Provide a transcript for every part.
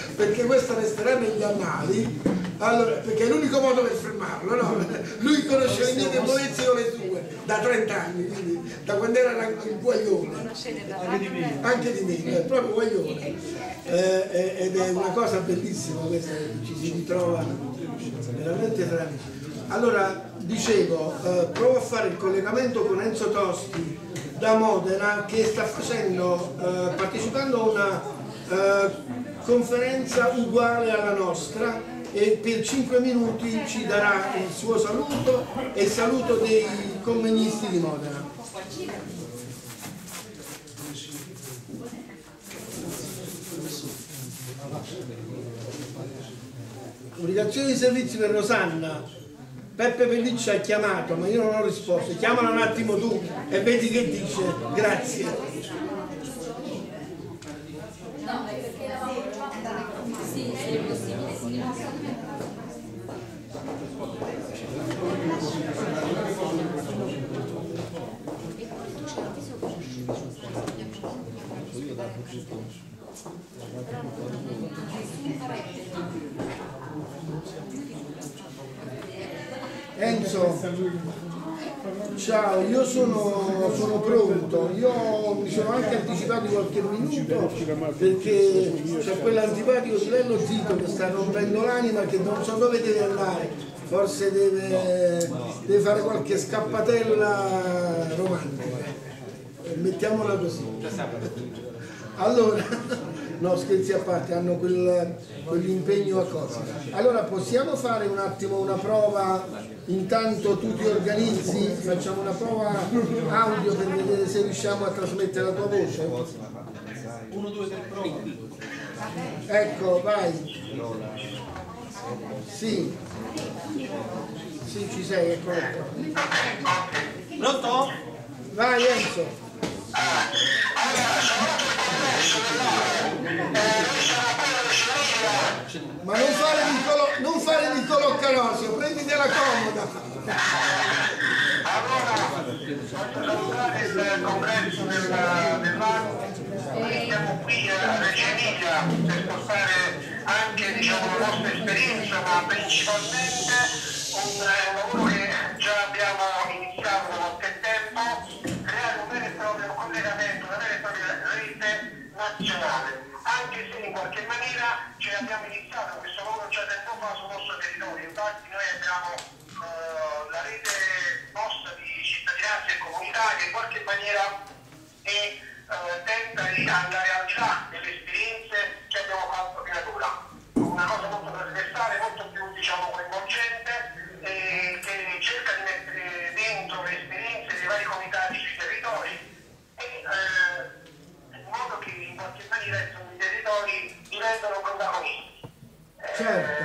perché questo resterà negli annali, allora, perché è l'unico modo per fermarlo, no? Lui conosce le mie debolezze e io le sue da 30 anni, quindi da quando era il guaglione, anche di me, è proprio guaglione, ed è una cosa bellissima questa, ci si ritrova veramente tra amici. Allora, dicevo, provo a fare il collegamento con Enzo Tosti da Modena, che sta facendo, partecipando a una conferenza uguale alla nostra, e per 5 minuti ci darà il suo saluto e il saluto dei commenisti di Modena. Comunicazione di servizi per Rosanna. Peppe Pelliccia ha chiamato, ma io non ho risposto. Chiamala un attimo tu e vedi che dice. Grazie. Enzo, ciao, io sono pronto, io mi sono anche anticipato qualche minuto perché c'è quell'antipatico di Lello Zito che sta rompendo l'anima, che non so dove deve andare, forse deve fare qualche scappatella romantica, mettiamola così. Allora, no, scherzi a parte, hanno quell'impegno a cosa. Allora possiamo fare un attimo una prova, intanto tu ti organizzi, facciamo una prova audio per vedere se riusciamo a trasmettere la tua voce. 1, 2, 3, prova. Ecco, vai. Sì. Sì, ci sei, ecco. Pronto? Vai Enzo. Ma non fare Niccolò Carosio, prenditela comoda. Allora, voglio salutare il congresso del lago, siamo qui a Reggio Emilia per portare anche, diciamo, la nostra esperienza, ma principalmente un lavoro che già abbiamo iniziato da qualche tempo, creare un vero e proprio collegamento, una vera e propria rete nazionale, anche se in qualche maniera abbiamo iniziato questo lavoro già tempo fa sul nostro territorio. Infatti noi abbiamo la rete nostra di cittadinanza e comunità che in qualche maniera tenta di andare al di là delle esperienze che abbiamo fatto fino ad ora. Una cosa molto trasversale, molto più, diciamo, coinvolgente, che cerca di mettere dentro le esperienze dei vari comitati sui territori in modo che in qualche maniera i territori diventano protagonisti. Certo.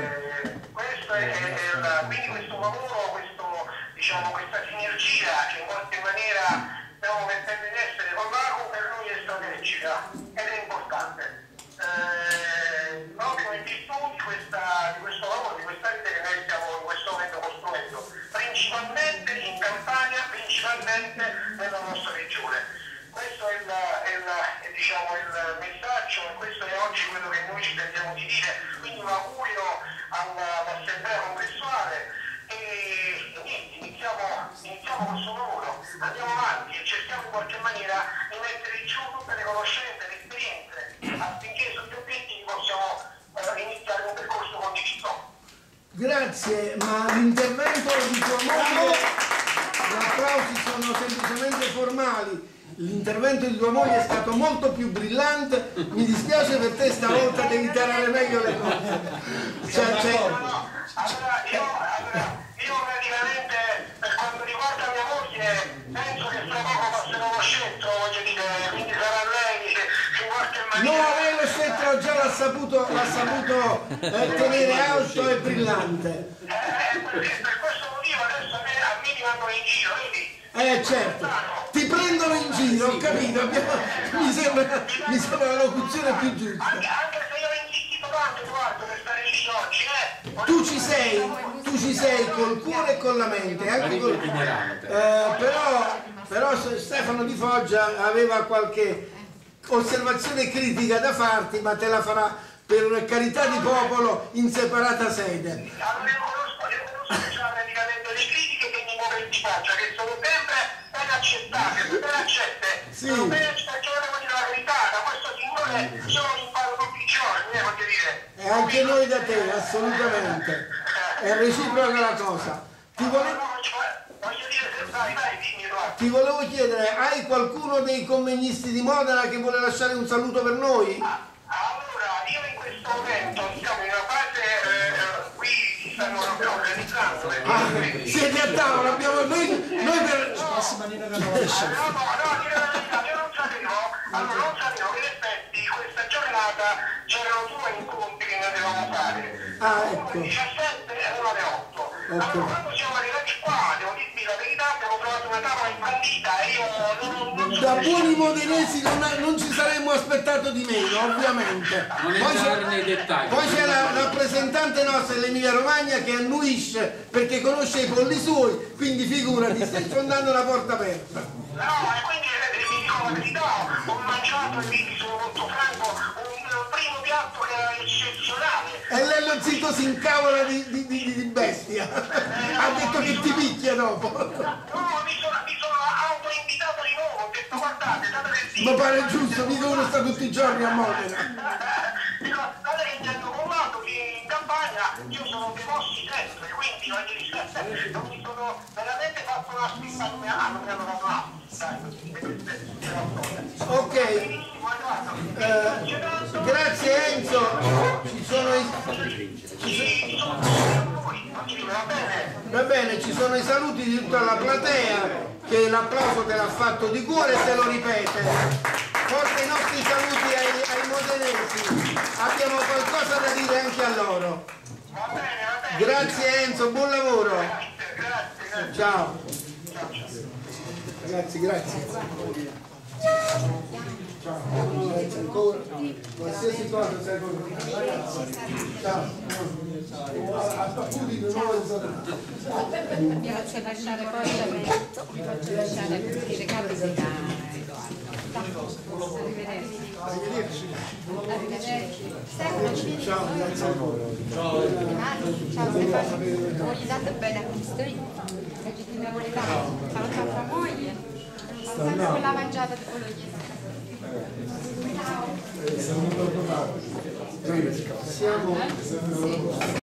Quindi questo lavoro, diciamo, questa sinergia che in qualche maniera stiamo mettendo in essere con l'ACU per noi è strategica ed è importante. Proprio in virtù di questo lavoro, di questa rete che noi stiamo in questo momento costruendo, principalmente in Campania, principalmente nella nostra regione. Questo è diciamo, il messaggio, e questo è oggi quello che noi ci tentiamo di dire, quindi un augurio all'assemblea congressuale e niente, iniziamo questo lavoro, andiamo avanti e cerchiamo in qualche maniera di mettere giù tutte le conoscenze, le esperienze affinché sugli obiettivi possiamo iniziare un percorso condiviso. Grazie, ma l'intervento di tua moglie, gli applausi sono semplicemente formali. L'intervento di tua moglie è stato molto più brillante, mi dispiace per te, stavolta devi tarare meglio le cose. Allora, io praticamente, per quanto riguarda mia moglie, penso che fra poco passerò lo scettro, voglio dire, quindi sarà lei che in qualche maniera... No, lei lo scettro già l'ha saputo tenere alto e brillante. Per questo motivo adesso a me mi vanno in giro, vedi? Certo, ti prendono in giro, ho capito, mi sembra la locuzione più giusta. Anche se io ho insistito tanto, Edoardo, per stare lì oggi, Tu ci sei col cuore e con la mente, anche però Stefano Di Foggia aveva qualche osservazione critica da farti, ma te la farà per carità di popolo in separata sede. Allora io conosco già praticamente le critiche che mi muove in faccia, che sono sempre ben accettate, ben accette. Sì. Sono ben accettate, voglio dire la verità, da questo signore io imparo tutti i giorni, voglio dire. E anche noi da te, assolutamente. È reciproca la cosa. Voglio dire, vai, dimmi Edoardo. Ti volevo chiedere, hai qualcuno dei convegnisti di Modena che vuole lasciare un saluto per noi? Allora, io in questo momento siamo in una fase, qui si stanno organizzando. Siete a tavola, abbiamo noi per... Allora non sapevo che in effetti questa giornata c'erano 2 incontri che noi dovevamo fare. Uno alle 17 e uno alle 8. Allora quando siamo arrivati qua, devo dirvi la verità, abbiamo trovato una tavola imbandita e io non so. Da buoni modenesi non ci saremmo aspettato di meno, ovviamente. Non entrare nei dettagli. Poi c'è la rappresentante nostra dell'Emilia Romagna che annuisce perché conosce i polli suoi, quindi figurati, sto andando la porta aperta. No, e quindi vi dico la verità, ho mangiato e quindi sono molto franco, un primo piatto che era eccezionale. E lei lo zitto si incavola di bestia. Ha detto che ti picchia dopo. No, mi sono autoinvitato di nuovo, ho detto guardate, date del sì. Ma pare giusto, mica uno sta tutti i giorni a Modena. Dico, date che mi hanno collato che in campagna io sono dei mossi sempre, quindi voglio dire, non mi sono veramente fatto una spissa, non mi hanno dato una Ok, grazie Enzo. Ci sono Va bene, ci sono i saluti di tutta la platea che l'applauso te l'ha fatto di cuore e te lo ripete. Porta i nostri saluti ai modenesi, abbiamo qualcosa da dire anche a loro. Grazie Enzo, buon lavoro. Ciao. Ragazzi, grazie. Ciao, grazie ancora. Qualsiasi cosa sei con me. Ciao. Mi faccio lasciare poi l'evento, mi faccio lasciare i regali da Edoardo. Arrivederci. Arrivederci. Ciao, grazie ancora. Ciao, Stefano. Voi gli date bene a Cristo? Legittima volità. Ciao, tua moglie. Sempre quella mangiata di Bologna. Siamo